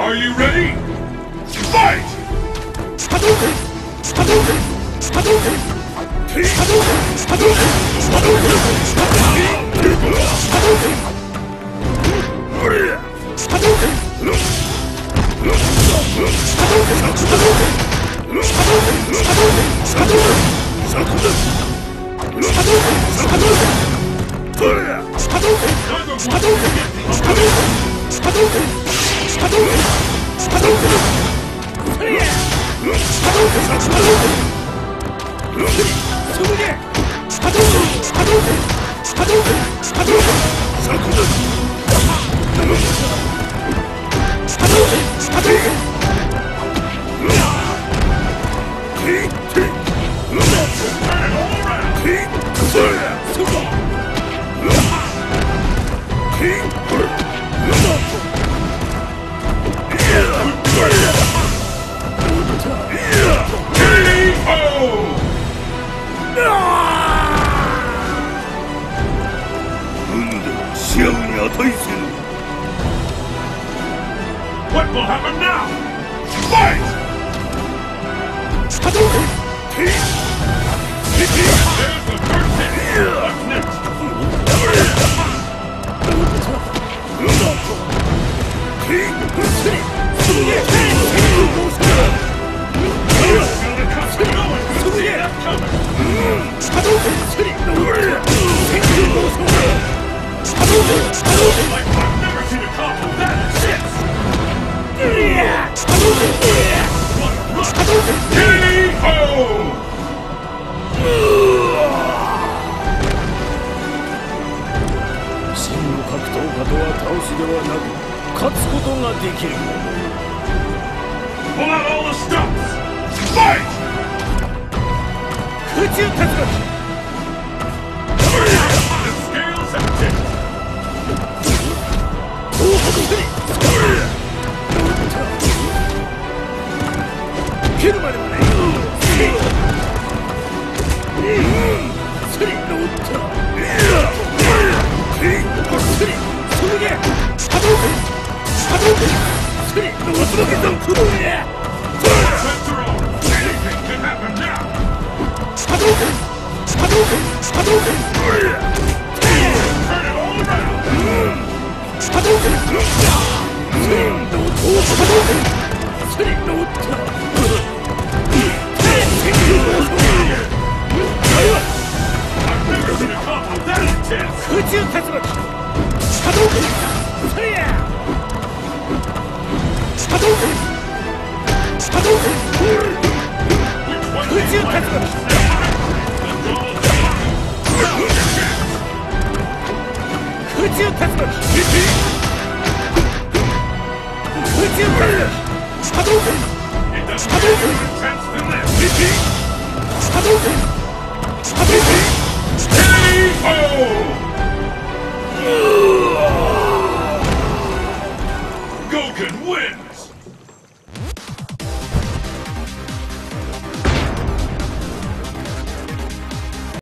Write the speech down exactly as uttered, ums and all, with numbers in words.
Are you ready? Fight! Hadouken! Hadouken! Hadouken! Hadouken! Hadouken! Hadouken! Hadouken! Hadouken! What will happen now? Fight! Hadouken! There's the first hit! What's next? Like I've never seen a combo that intense! K O! 真の格闘家とは倒すではなく勝つことができるもの。 Pull out all the stops! Fight! 空中竜巻 The scales have tipped! 東北スリ蹴るまでもないスリッと打ったスリッそれで波動拳波動拳スリッとわすわけだクローや After all, anything can happen now! 波動拳波動拳波動拳 Turn it all around! 波動拳スリッと波動拳スリッと打った I've never seen a combo that intense! 空中竜巻波動拳それや波動拳波動拳空中竜巻空中竜巻空中竜巻波動拳 It doesn't Hadouken! get more intense than this! 波動拳波動拳 K O!